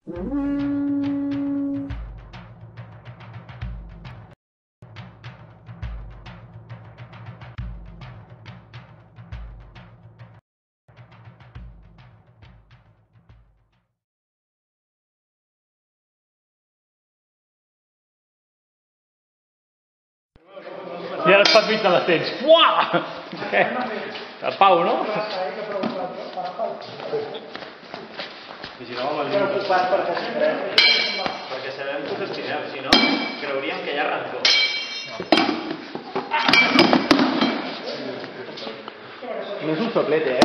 I ara es fa mig de les tens. Fuà! El Pau, no? Vigileu amb el llum. Preocupat perquè sabem que us estimeu, si no, creuríem que hi ha rancor. No és un soplete,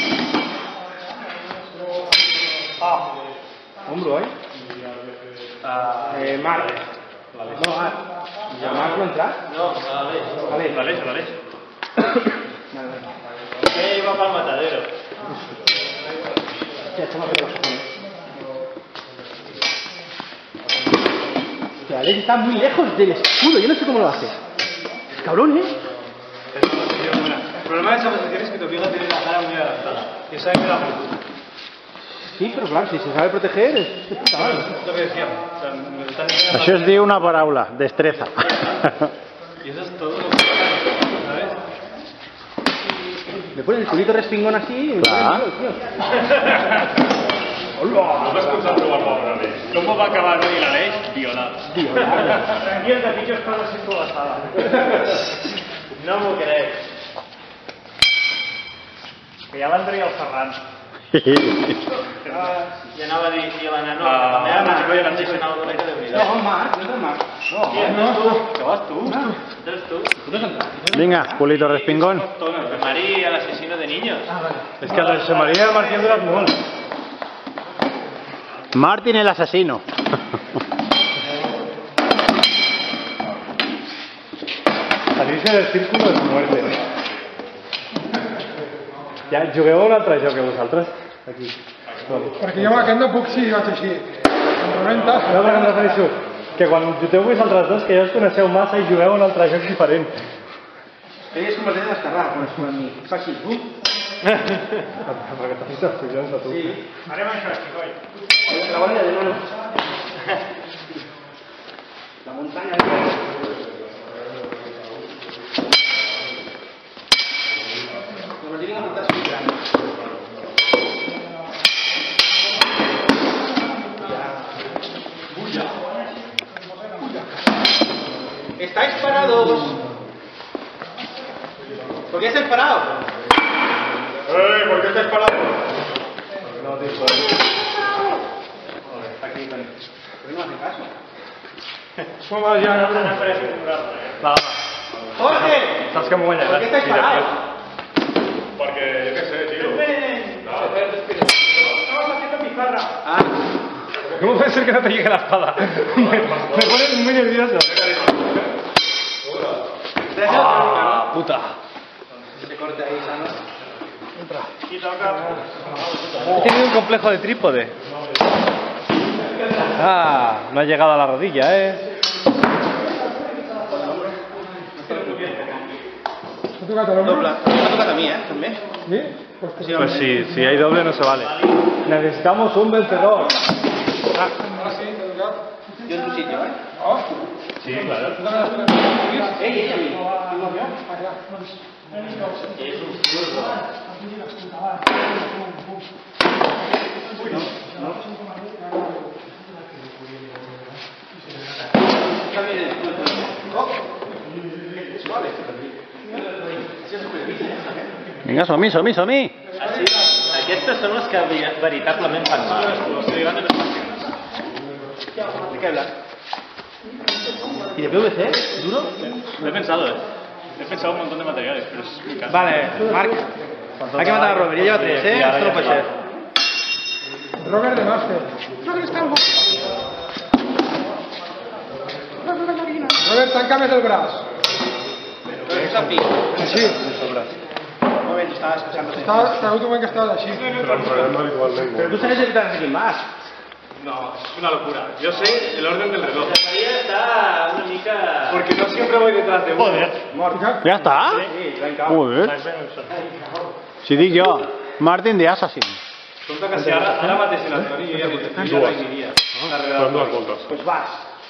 Ombro, oi? Marc. No, ¿el Marc no ha entrat? No, l'Aleix. L'Aleix. Ell va pel matadero. Hostia, Alex está muy lejos del escudo, yo no sé cómo lo hace. Cabrón, Es una posición buena. El problema de esa posición es que te obliga a tener la cara muy adelantada. Y esa es la fortuna. Sí, pero claro, si se sabe proteger es puta madre. Es lo que decíamos. O sea, nos están enseñando... Això es diu una paraula, destreza. Y eso es todo lo que ¿sabes? Me ponen el culito respingón así y me Clar. ponen tío. No vas pensar provar pobre Aleix. Com va acabar avui l'Aleix? Violat. Tranquil, que pitjors coses sento a la sala. No m'ho crec. Que ja l'André i el Ferran. I anava a dir, i la nena, que la meva mare em deixa anar a la doleta de veritat. No, Marc, no és el Marc. Sí, és tu. Que vas tu? Eres tu. Vinga, culito respingón. José María, el asesino de niños. És que el José María i el Martí han durat molt. Martín el asesino. Salirse del círculo es muerte. Ja, jugueu a un altre joc que vosaltres? Aquí. Perquè jo amb aquest no puc si vaig així. Em rebenta. No, perquè em refereixo que quan juteu vosaltres dos, que ja us coneixeu massa i jugueu a un altre joc diferent. Ell es converteix en esquerrà quan es com amb mi. Fa així, bum. Perquè t'has vist els collons a tu. Sí. Farem això, xicoi. La bola de mano. La muntanya de mano. Nos tienen que montar su gran. ¿Estáis parados? ¿Por qué estáis parados? ¿Por qué estáis parados? No, tío. Aquí, Tony. ¿Por qué no hace caso? Som ja no va. ¡Jorge! Saps que m'ho guanyaràs? ¿Por qué estáis parados? Perquè, jo què sé, tio. Estamos haciendo pizarra. Ah, ¿Cómo puede ser que no te llegue la espada? Me pone muy nervioso. ¡Ah, puta! se corte ahí, sano. Y toca. He tenido un complejo de trípode. Ah, no ha llegado a la rodilla, T'ha tocat a l'ombro? Doble. M'ha tocat a mi, també. Sí? Pues si hay doble no se vale. Necesitamos un vencedor. Ah, sí, t'ha tocat. Jo en tu sitio, Oh, Sí, claro. t'ha tocat les teles. Ell a mi. Ah, clar. És un zurdo. Vinga, som-hi, som-hi, som-hi. Aquestes són les que veritablement fan mal. ¿De qué hablas? ¿Y de PVC? ¿Duro? Lo he pensado, He pensado un montón de materiales, pero es mi caso. Vale, Marc. Hay que matar a Robert. Ya lleva 3, Esto no puede ser. Robert de Master. Robert, tanca més el braç. Robert, és aquí. Així. Un moment, estava escuchando. Està un moment que estaves així. Pero tú sabes evitar aquí más. No, es una locura. Yo sé el orden del reloj. María está una mica... Porque no siempre voy detrás de uno. Joder. ¿Ya está? Sí, trenca. Joder. Si dic jo, Martin the Assassin. Compte que si ara mateix en el Toni jo ja m'ho diria. Fueron 2 voltes. Pues vas.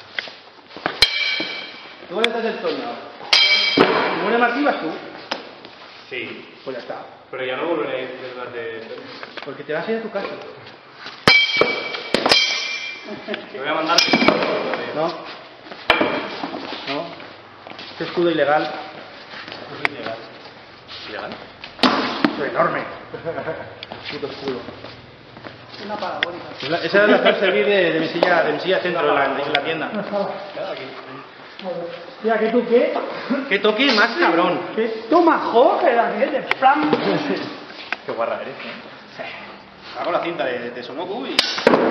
Tú estás el Toño. Si muere Martí, vas tú. Sí, Pues ya está. pero ya no volveré a ir detrás de... Porque te vas a ir a tu casa. Te voy a mandar... No. No. Este escudo ilegal. ¿Ilegal? Es enorme. Puto escudo. Una parabólica. Esa es la hacer servir de mesilla centro en la tienda. Hostia, ¿qué tú qué? ¿Qué toque más cabrón? ¿Qué tomahawk era aquel de flam? Qué guarra eres, ¿no? Hago la cinta de Sonoku y...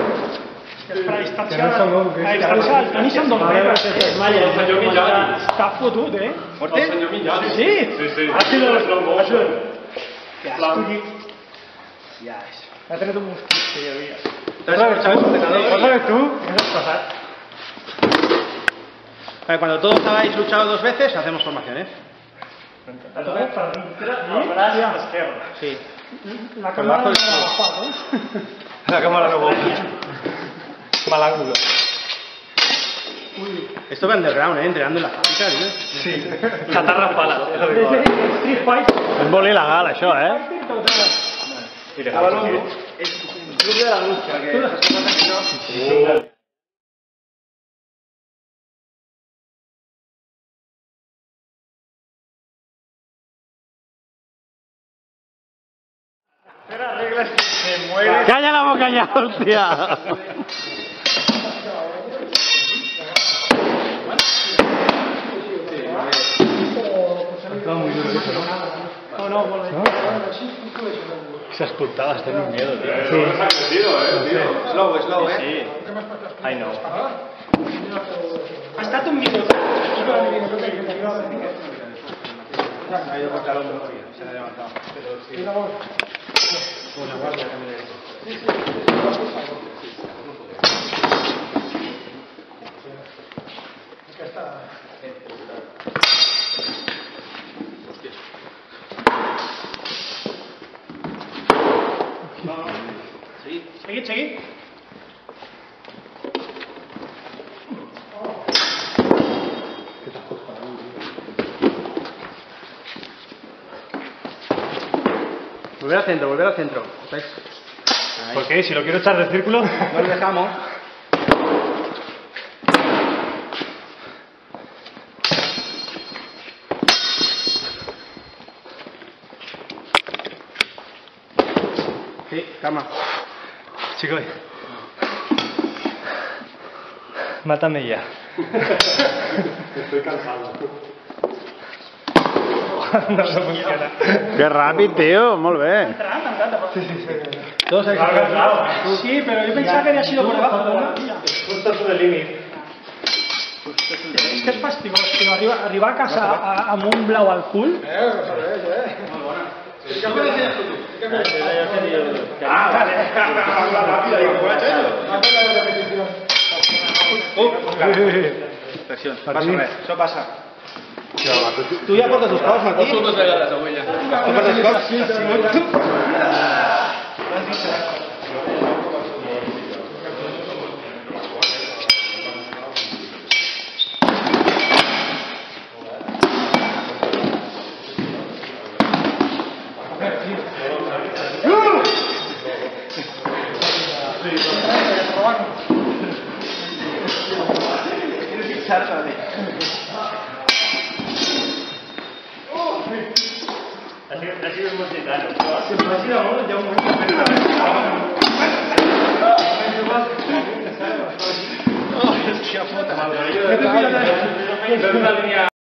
Està fotut, eh? ¿Fuerte? Sí? Sí. Ha sido... Qué asco. Ya es. Ha tret un mosquit que hi havia. ¿Sabes ¿Sabes tú? ¿Qué has pasado? Vale, cuando todos habéis luchado 2 veces, hacemos formaciones. El braç esquerre. Sí. La càmera no l'ha agafat, eh? La cámara no vol. Mal ángulo. Esto va underground, entrenando en la fábrica, ¿no? Sí. Chatarra pala. Street Fighter. És molt il·legal, això, eh? El club de la lucha, que esas cosas aquí no... ¡Calla la boca ya, hostia! Esas puntadas tienen miedo, tío. Sí. Slow, ¿eh? Sí. I know. Ha estat un minut. Ha ido contra el hombro, se ha levantado. Una guardia también de esto. Seguid. Volver al centro. ¿Estáis? Ahí. ¿Por qué? Si lo quiero echar de círculo. No lo dejamos. Sí, calma. Chicos. Mátame ya. Estoy cansado. No funciona. Que ràpid, tio, molt bé. Todos hay Sí, pero yo pensaba que había sido por debajo. Justo sobre el límite. És que és fastigós, tio. Arribar a casa amb un blau al cul. Presión. Pasa res, això passa. Tu ja portes els cops, Martí? Tu portes els cops? Ha sido muy gitano. Hòstia puta.